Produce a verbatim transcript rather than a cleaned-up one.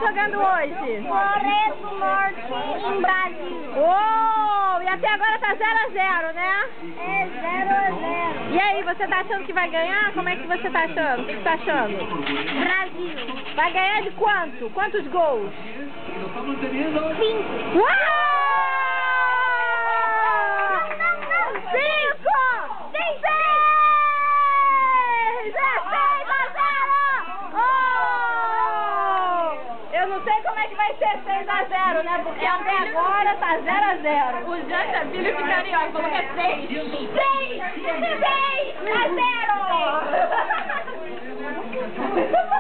Jogando hoje? Coreia do Norte em Brasil. Uou! E até agora tá zero a zero, né? É zero a zero. E aí, você tá achando que vai ganhar? Como é que você tá achando? O que você tá achando? Brasil. Vai ganhar de quanto? Quantos gols? Cinco. Uau! Não, não, não. Cinco! Seis. Seis! É seis a zero! Oh! Eu não sei como é que vai ser seis a zero, né? Porque até agora tá zero a zero. O Janta é filho de carioca, falou que é seis. Seis! Seis a zero!